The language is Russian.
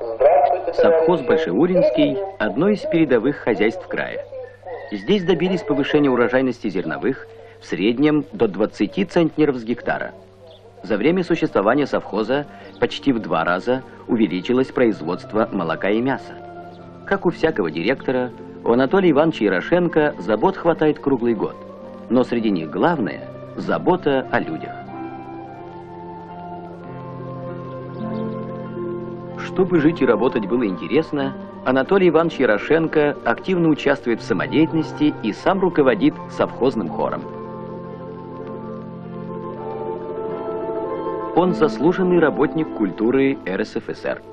Совхоз Большеуринский – одно из передовых хозяйств края. Здесь добились повышения урожайности зерновых в среднем до 20 центнеров с гектара. За время существования совхоза почти в 2 раза увеличилось производство молока и мяса. Как у всякого директора, у Анатолия Ивановича Ярошенко забот хватает круглый год. Но среди них главное – забота о людях. Чтобы жить и работать было интересно, Анатолий Иванович Ярошенко активно участвует в самодеятельности и сам руководит совхозным хором. Он заслуженный работник культуры РСФСР.